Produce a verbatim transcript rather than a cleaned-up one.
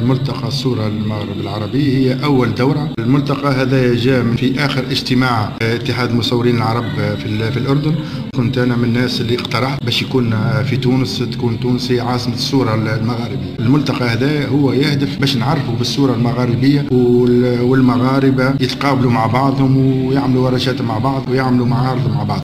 الملتقى الصورة للمغرب العربي هي أول دورة. الملتقى هذا جاء في آخر اجتماع اتحاد المصورين العرب في, في الأردن. كنت أنا من الناس اللي اقترحت باش يكون في تونس، تكون تونس هي عاصمة الصورة المغاربية. الملتقى هذا هو يهدف باش نعرفوا بالصورة المغاربية والمغاربة يتقابلوا مع بعضهم ويعملوا ورشات مع بعض ويعملوا معارض مع بعض.